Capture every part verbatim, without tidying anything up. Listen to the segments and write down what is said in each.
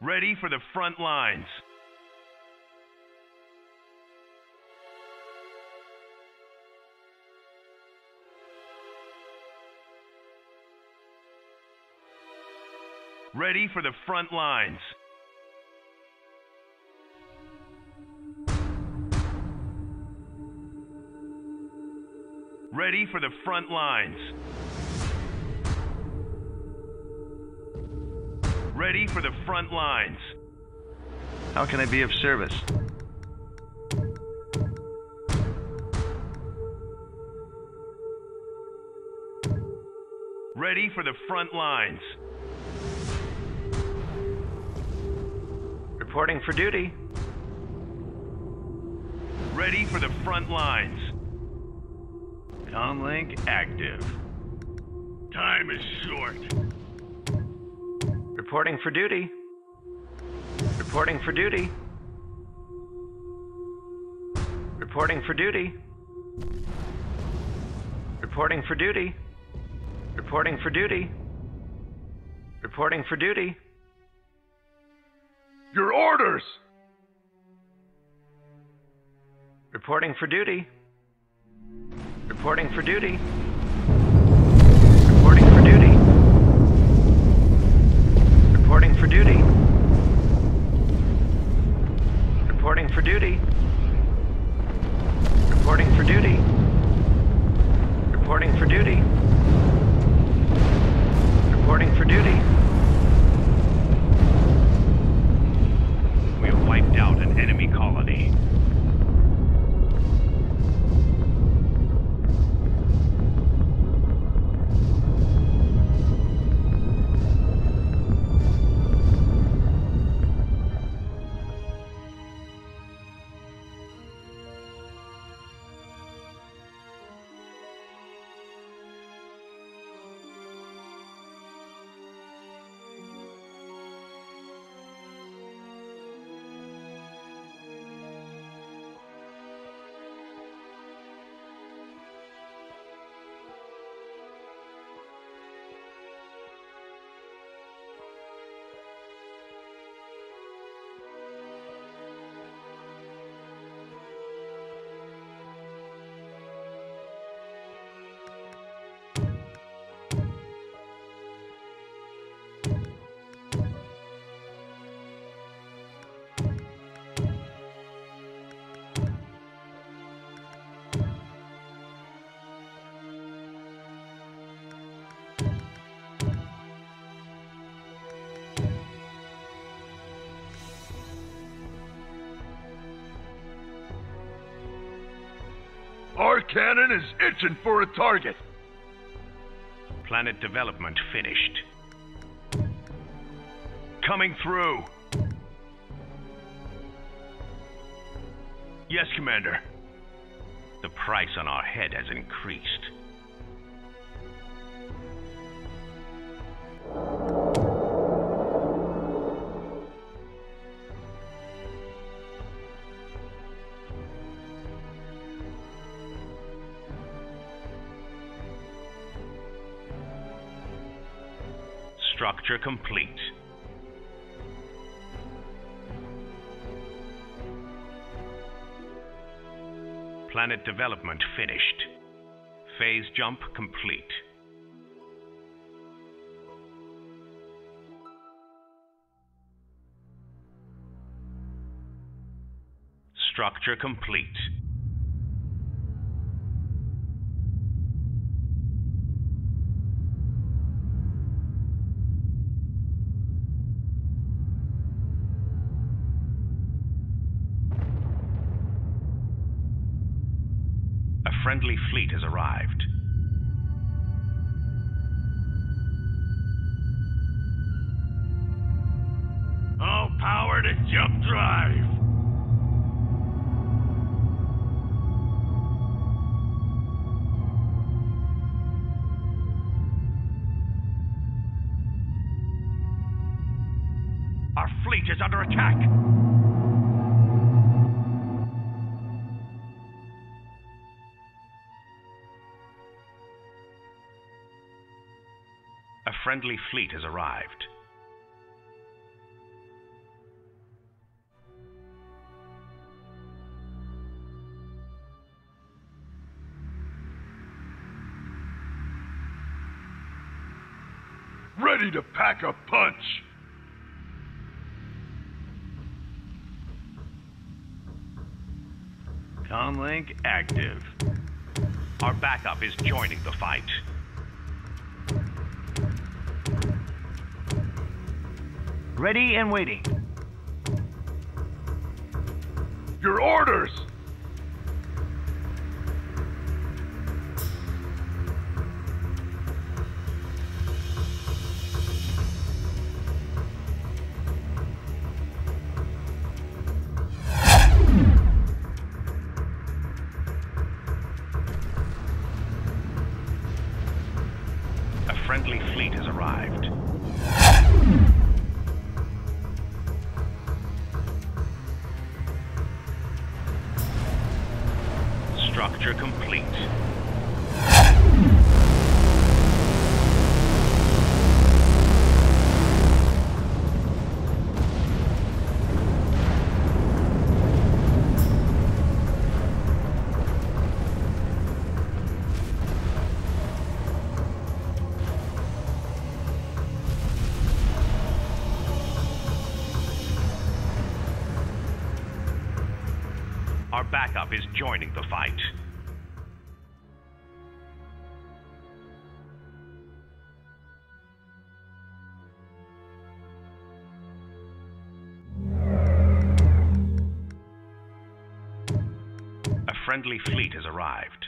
Ready for the front lines. Ready for the front lines. Ready for the front lines. Ready for the front lines. How can I be of service? Ready for the front lines. Reporting for duty. Ready for the front lines. Comlink active. Time is short. Reporting for duty. Reporting for duty. Reporting for duty. Reporting for duty. Reporting for duty. Reporting for duty. Your orders! Reporting for duty. Reporting for duty. Reporting for duty. Reporting for duty. Reporting for duty. Reporting for duty. Reporting for duty. Reporting for duty. We have wiped out an enemy colony. Our cannon is itching for a target. Planet development finished. Coming through. Yes, Commander. The price on our head has increased. Structure complete. Planet development finished. Phase jump complete. Structure complete. A friendly fleet has arrived. All power to jump drive. Our fleet is under attack. A friendly fleet has arrived. Ready to pack a punch. Comlink active. Our backup is joining the fight. Ready and waiting. Your orders! A friendly fleet has arrived. Structure complete. Our backup is joining the fight. A friendly fleet has arrived.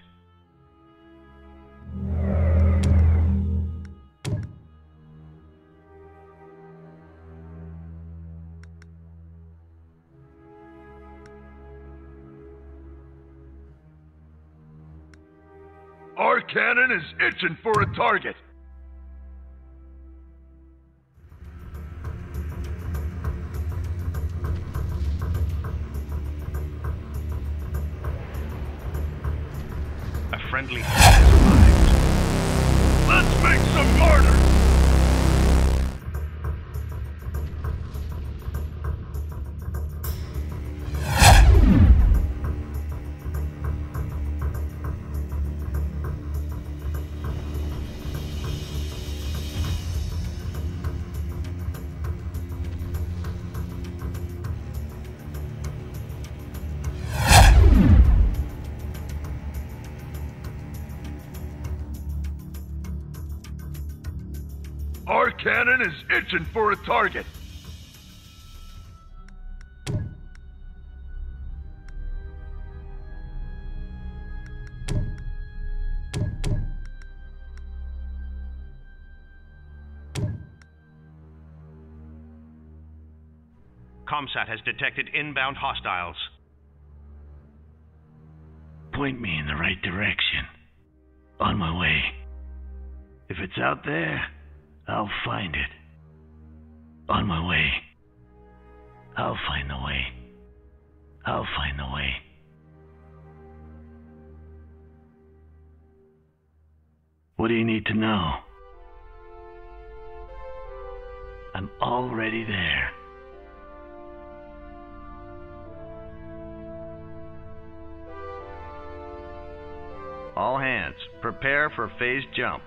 Our cannon is itching for a target. A friendly fleet has arrived. Let's make some mortar! Our cannon is itching for a target. Comsat has detected inbound hostiles. Point me in the right direction. On my way. If it's out there, I'll find it. On my way. I'll find the way. I'll find the way. What do you need to know? I'm already there. All hands, prepare for phase jump.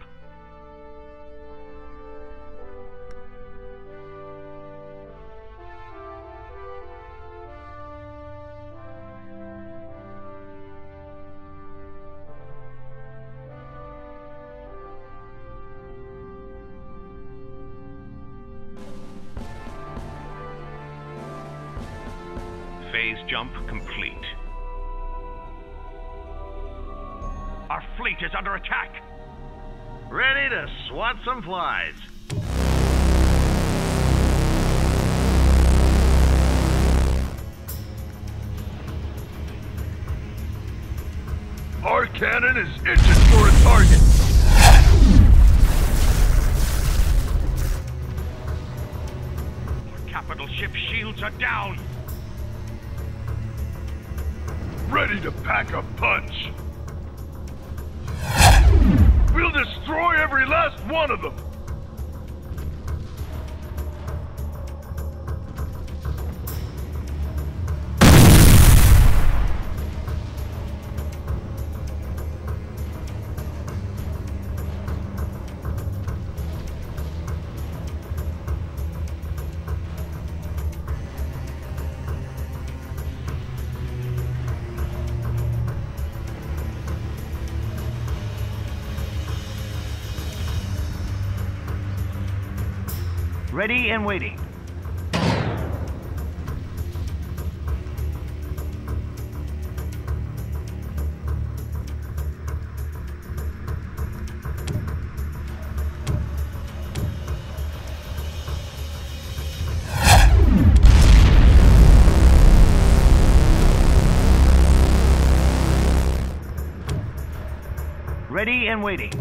Phase jump complete. Our fleet is under attack. Ready to swat some flies. Our cannon is itching for a target. Our capital ship shields are down. Ready to pack a punch. We'll destroy every last one of them! Ready and waiting. Ready and waiting.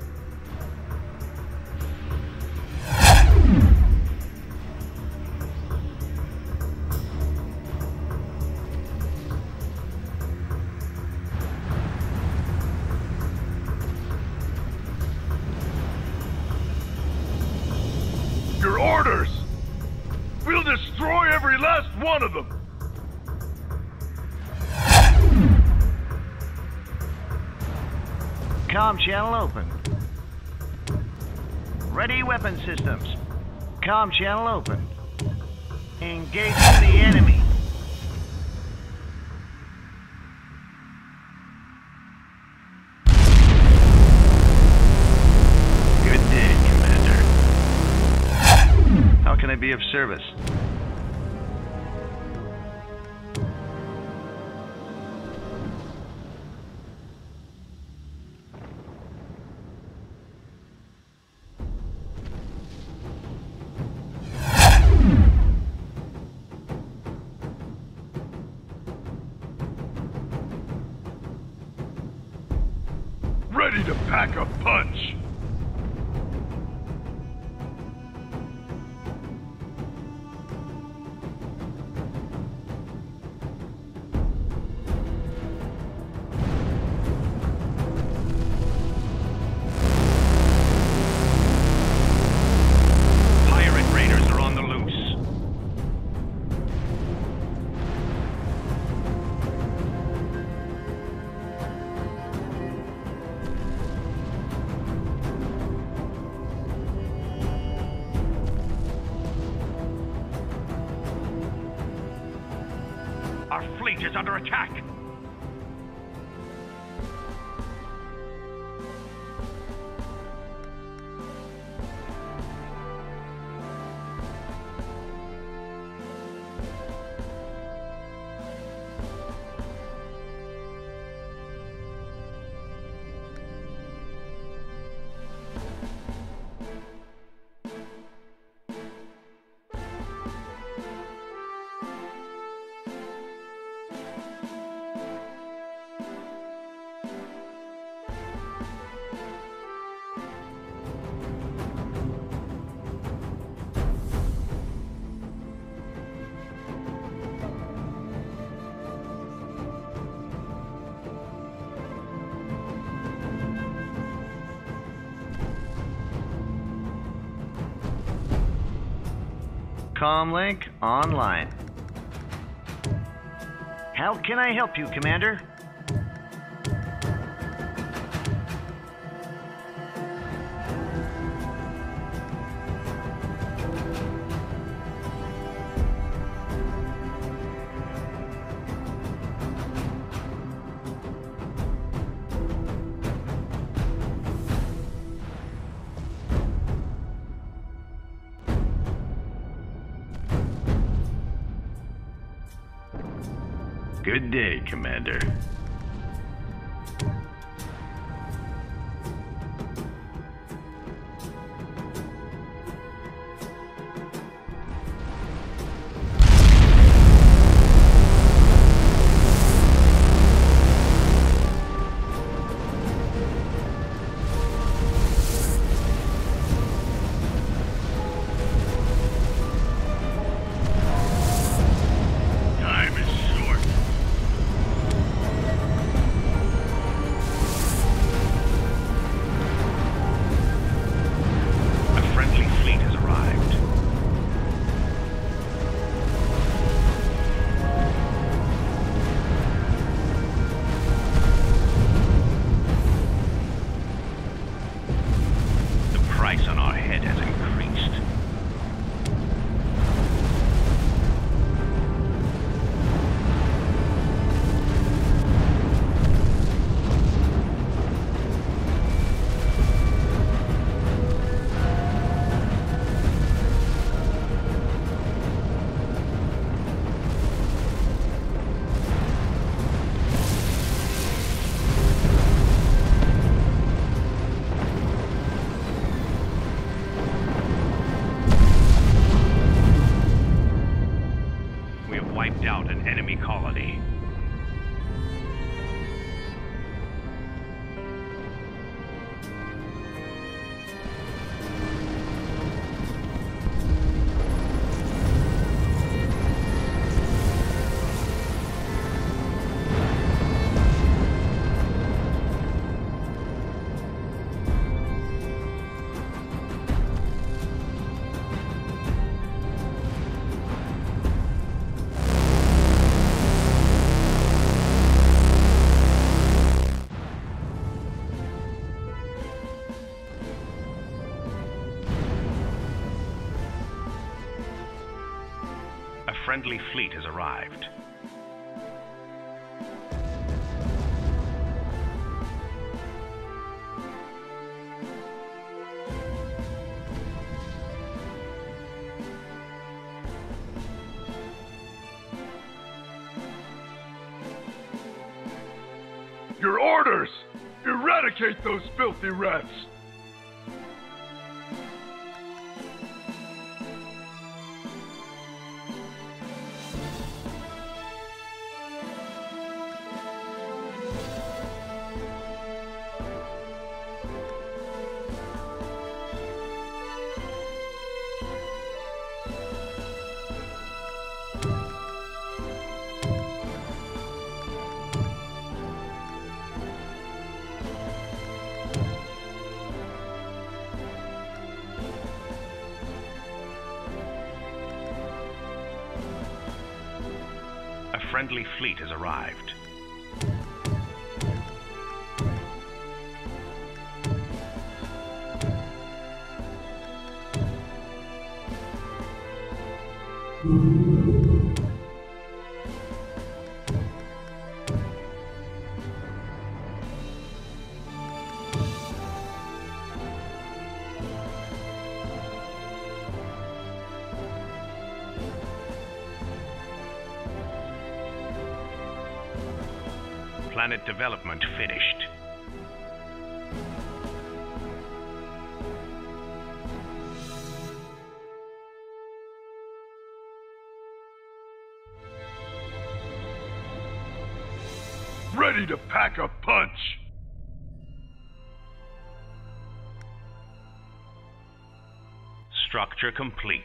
Your orders! We'll destroy every last one of them! Comm channel open. Ready weapon systems. Comm channel open. Engaging the enemy. Good day, Commander. How can I be of service? Ready to pack a punch! Pirate raiders are on the loose. Our fleet is under attack. Comlink online. How can I help you, Commander? Good day, Commander. Time is short. wiped out an enemy colony. A friendly fleet has arrived. Your orders! Eradicate those filthy rats! A friendly fleet has arrived. Planet development finished. Ready to pack a punch! Structure complete.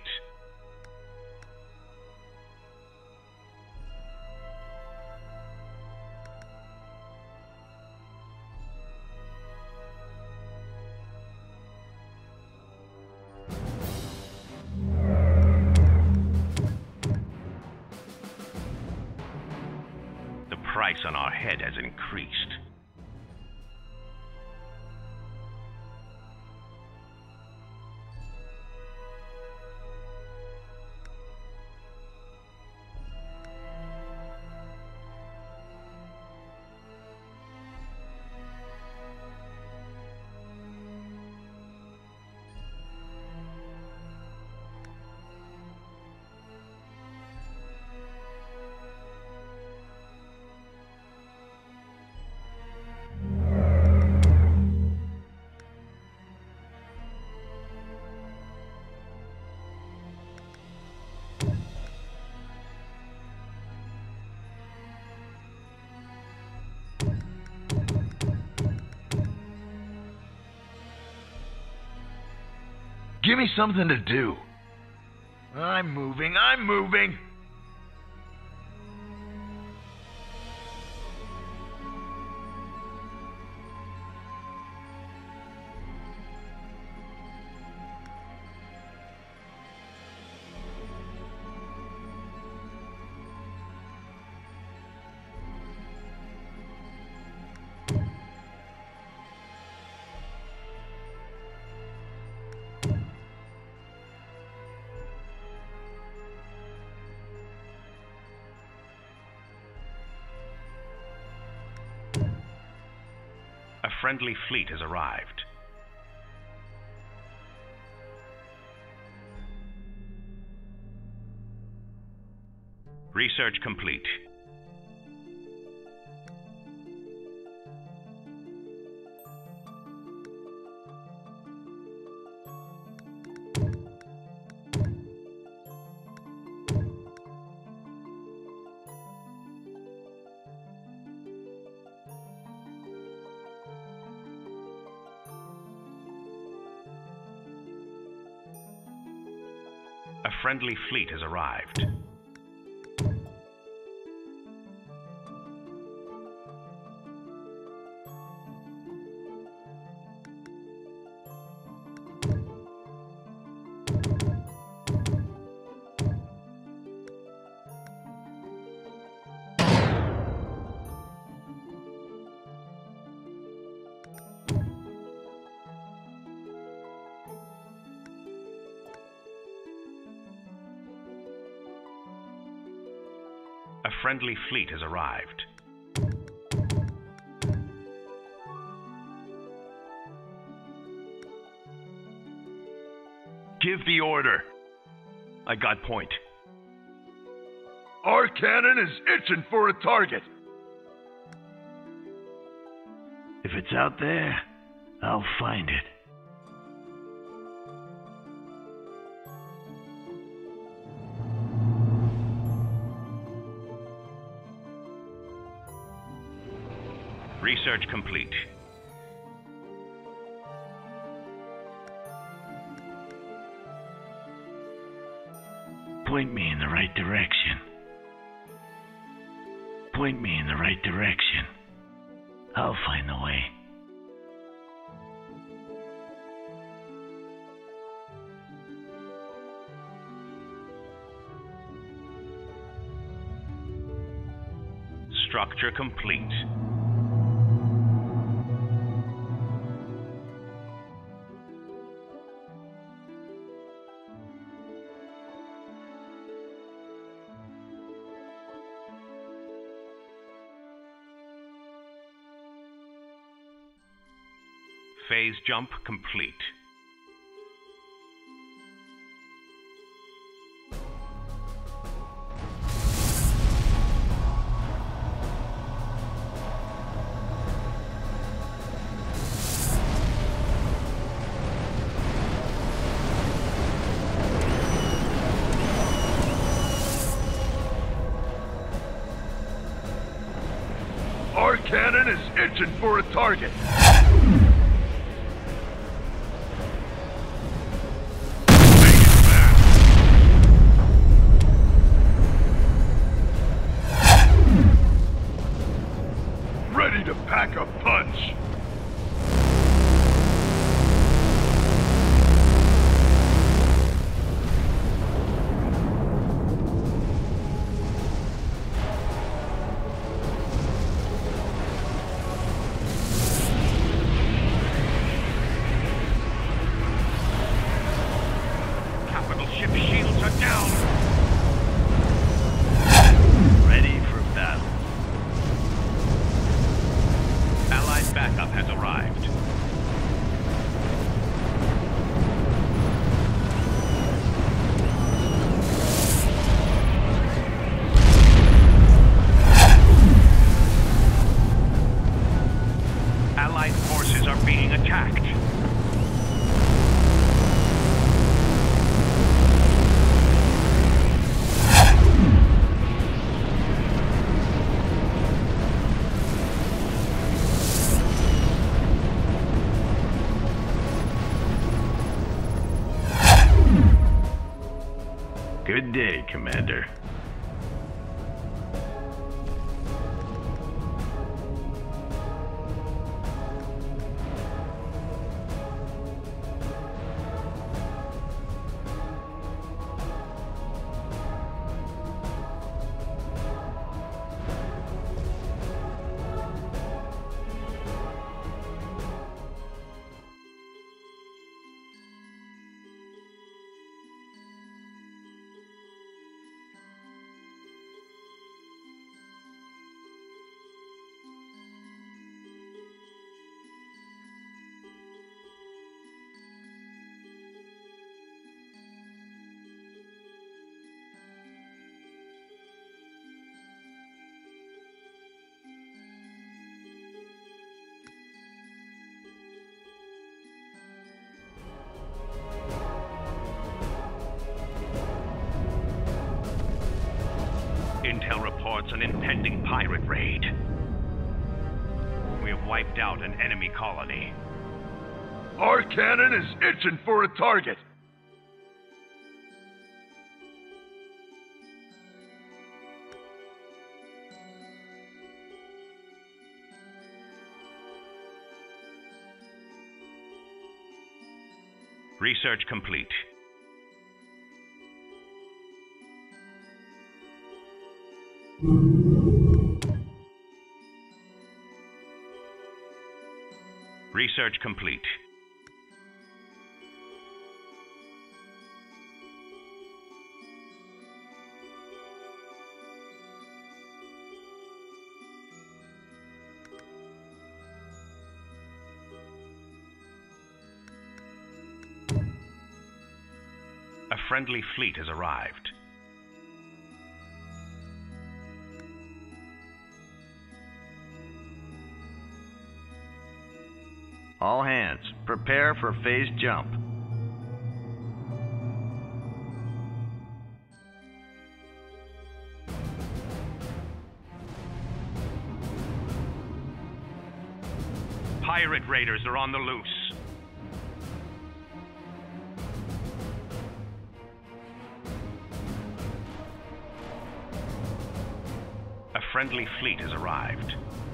The price on our head has increased. Give me something to do. I'm moving, I'm moving! A friendly fleet has arrived. Research complete. friendly fleet has arrived. A friendly fleet has arrived. Give the order. I got point. Our cannon is itching for a target. If it's out there, I'll find it. Research complete. Point me in the right direction. Point me in the right direction. I'll find the way. Structure complete. Phase jump complete. Our cannon is itching for a target. Ready to pack a punch. Capital ship shields are down. Ready for battle. Allied backup has arrived. Allied forces are being attacked. Good day, Commander. Intel reports an impending pirate raid. We have wiped out an enemy colony. Our cannon is itching for a target. Research complete. Research complete. A friendly fleet has arrived. All hands, prepare for phase jump. Pirate raiders are on the loose. A friendly fleet has arrived.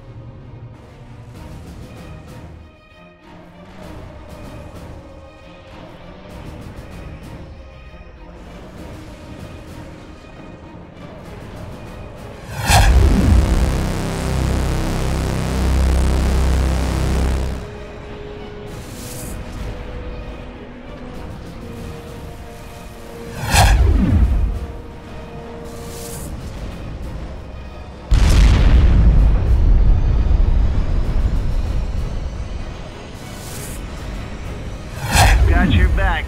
Got your back.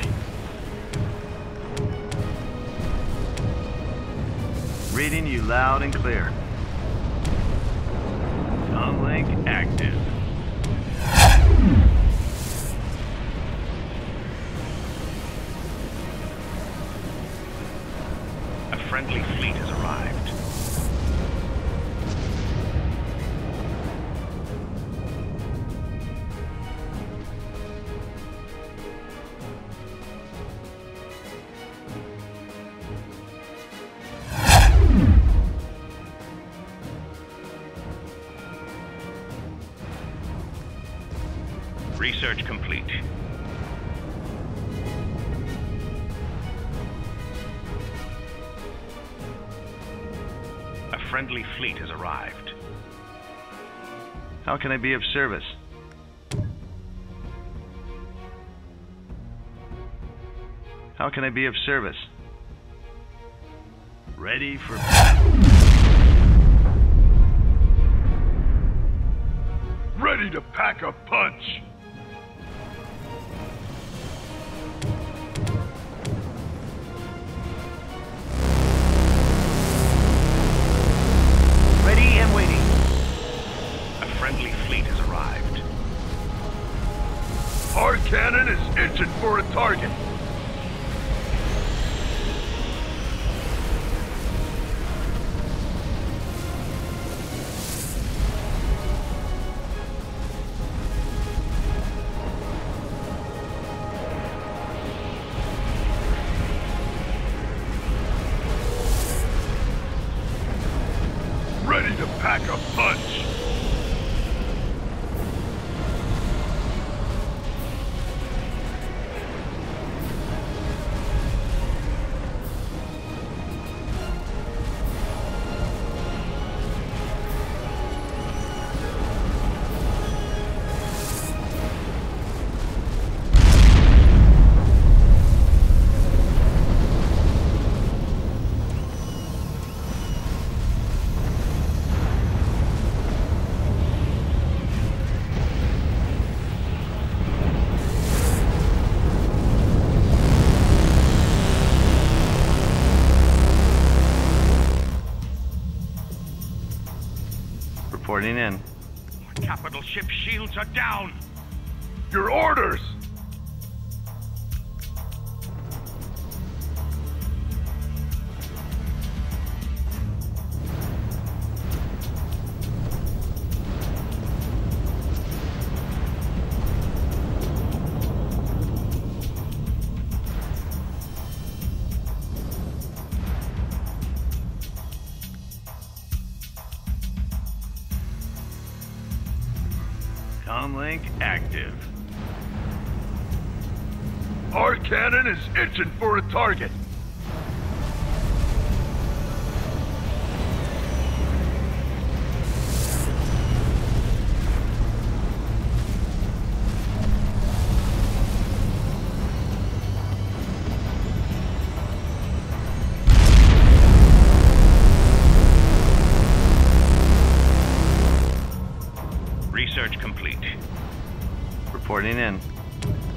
Reading you loud and clear. Comlink active. A friendly fleet has arrived. Research complete. A friendly fleet has arrived. How can I be of service? How can I be of service? Ready for battle. Ready to pack a punch. Ready and waiting. A friendly fleet has arrived. Our cannon is itching for a target. Ready to pack a punch. Reporting in. Capital ship shields are down. Your orders! Comlink active. Our cannon is itching for a target. Research complete. Reporting in.